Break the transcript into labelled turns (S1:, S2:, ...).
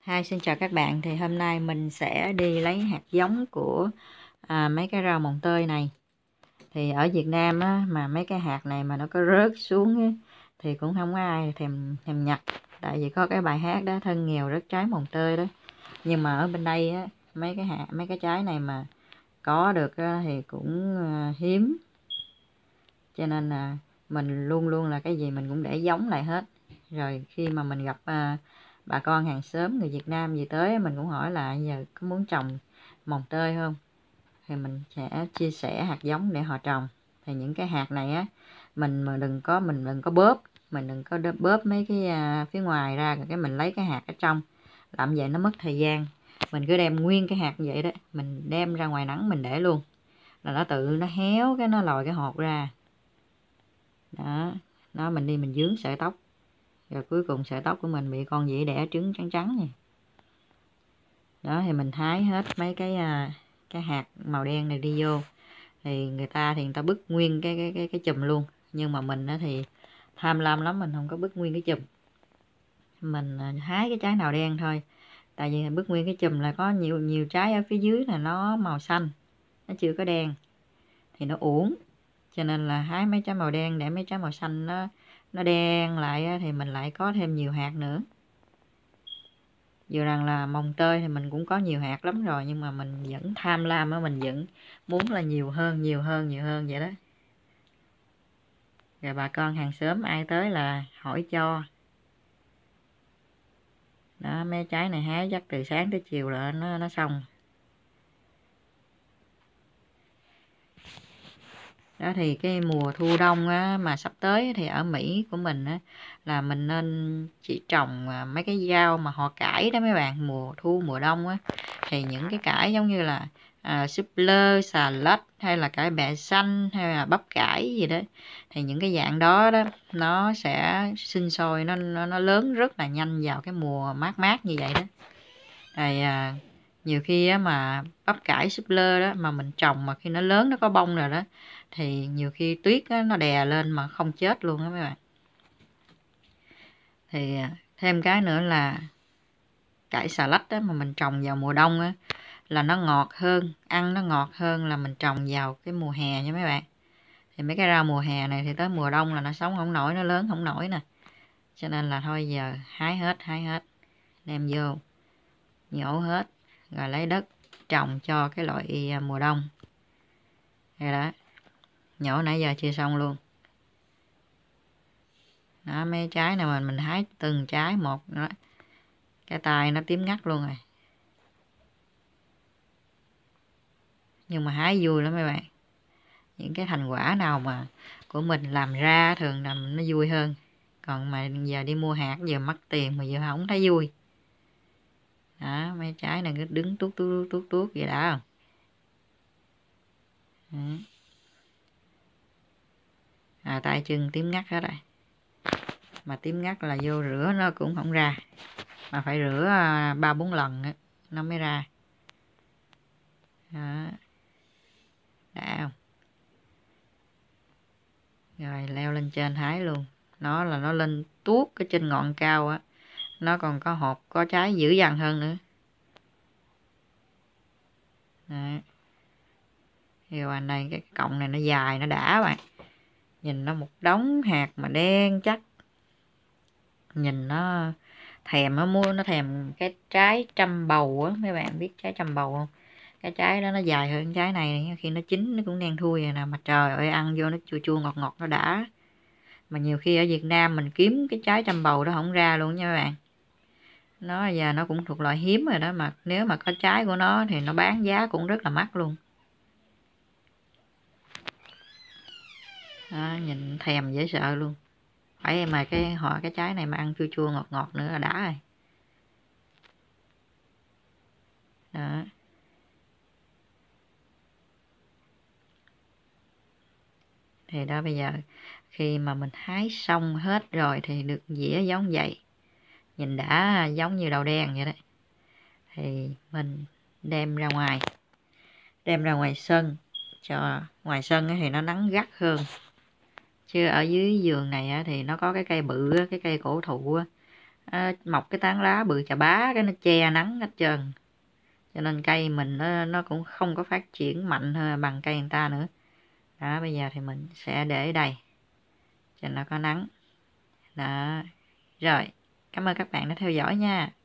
S1: Xin chào các bạn. Thì hôm nay mình sẽ đi lấy hạt giống của mấy cái rau mồng tơi này. Thì ở Việt Nam á, mà mấy cái hạt này mà nó có rớt xuống á, thì cũng không có ai thèm nhặt. Tại vì có cái bài hát đó, thân nghèo rớt trái mồng tơi đó. Nhưng mà ở bên đây á, mấy cái trái này mà có được á, thì cũng hiếm. Cho nên là mình luôn luôn là cái gì mình cũng để giống lại hết. Rồi khi mà mình gặp bà con hàng xóm người Việt Nam gì tới, mình cũng hỏi là giờ có muốn trồng mồng tơi không, thì mình sẽ chia sẻ hạt giống để họ trồng. Thì những cái hạt này á, mình đừng có bóp, mình đừng có bóp mấy cái phía ngoài ra, rồi cái mình lấy cái hạt ở trong, làm vậy nó mất thời gian. Mình cứ đem nguyên cái hạt vậy đó, mình đem ra ngoài nắng mình để luôn, là nó tự nó héo, cái nó lòi cái hột ra đó. Mình đi mình dướng sợi tóc, rồi cuối cùng sợi tóc của mình bị con gì đẻ trứng trắng trắng này đó. Thì mình hái hết mấy cái hạt màu đen này đi vô. Thì người ta bứt nguyên cái chùm luôn, nhưng mà mình thì tham lam lắm, mình không có bứt nguyên cái chùm. Mình hái cái trái nào đen thôi, tại vì bứt nguyên cái chùm là có nhiều trái ở phía dưới là nó màu xanh, nó chưa có đen thì nó uổng. Cho nên là hái mấy trái màu đen để mấy trái màu xanh nó đen lại, thì mình lại có thêm nhiều hạt nữa. Dù rằng là mồng tơi thì mình cũng có nhiều hạt lắm rồi, nhưng mà mình vẫn tham lam á, mình vẫn muốn là nhiều hơn vậy đó. Rồi bà con hàng xóm ai tới là hỏi cho đó. Mấy trái này hái chắc từ sáng tới chiều là nó xong đó. Thì cái mùa thu đông á, mà sắp tới thì ở Mỹ của mình á, là mình nên chỉ trồng mấy cái rau mà họ cải đó mấy bạn. Mùa thu mùa đông á, thì những cái cải giống như là súp lơ, xà lách, hay là cải bẹ xanh, hay là bắp cải gì đó, thì những cái dạng đó nó sẽ sinh sôi, nó lớn rất là nhanh vào cái mùa mát mát như vậy đó. Rồi nhiều khi á, mà bắp cải súp lơ đó mà mình trồng mà khi nó lớn, nó có bông rồi đó, thì nhiều khi tuyết á, nó đè lên mà không chết luôn đó mấy bạn. Thì thêm cái nữa là cải xà lách đó mà mình trồng vào mùa đông á, là nó ngọt hơn, ăn nó ngọt hơn là mình trồng vào cái mùa hè nha mấy bạn. Thì mấy cái rau mùa hè này thì tới mùa đông là nó sống không nổi, nó lớn không nổi nè. Cho nên là thôi giờ hái hết, đem vô nhổ hết, rồi lấy đất trồng cho cái loại mùa đông. Rồi đó, nhổ nãy giờ chưa xong luôn đó. Mấy trái này mình hái từng trái một đó, cái tay nó tím ngắt luôn rồi, nhưng mà hái vui lắm mấy bạn. Những cái thành quả nào mà của mình làm ra thường là nó vui hơn. Còn mà giờ đi mua hạt giờ mất tiền mà giờ không thấy vui đó. Mấy trái này cứ đứng tuốt vậy đã không. Tay chân tím ngắt hết rồi, mà tím ngắt là vô rửa nó cũng không ra, mà phải rửa 3-4 lần nó mới ra đó. Đã không? Rồi leo lên trên hái luôn. Nó lên tuốt cái trên ngọn cao á, nó còn có hột, có trái dữ dằn hơn nữa đó. Điều anh đây, cái cọng này nó dài, nó đã bạn. Nhìn nó một đống hạt mà đen chắc, nhìn nó thèm. Nó mua nó thèm cái trái trăm bầu á, mấy bạn biết trái trăm bầu không? Cái trái đó nó dài hơn trái này, khi nó chín nó cũng đen thui rồi nè, mà trời ơi ăn vô nó chua chua ngọt ngọt, nó đã. Mà nhiều khi ở Việt Nam mình kiếm cái trái trăm bầu đó không ra luôn nha các bạn. Nó giờ nó cũng thuộc loại hiếm rồi đó, mà nếu mà có trái của nó thì nó bán giá cũng rất là mắc luôn đó. Nhìn thèm dễ sợ luôn. Phải mà cái trái này mà ăn chua chua ngọt ngọt nữa là đã rồi đó. Thì đó, bây giờ khi mà mình hái xong hết rồi thì được dĩa giống vậy, nhìn đã giống như đậu đen vậy đấy. Thì mình đem ra ngoài sân, cho ngoài sân thì nó nắng gắt hơn. Chứ ở dưới vườn này thì nó có cái cây bự, cái cây cổ thụ mọc cái tán lá bự chà bá, cái nó che nắng hết trơn, cho nên cây mình nó cũng không có phát triển mạnh hơn bằng cây người ta nữa. Đó, bây giờ thì mình sẽ để đây cho nó có nắng. Đó, rồi, cảm ơn các bạn đã theo dõi nha.